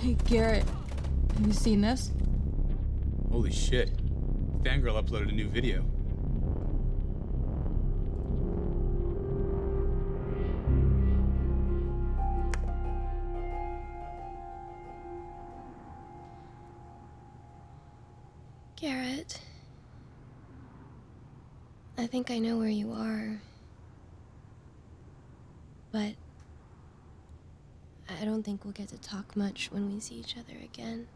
Hey, Garrett, have you seen this? Holy shit. Fangirl uploaded a new video. Garrett, I think I know where you are, but I don't think we'll get to talk much when we see each other again.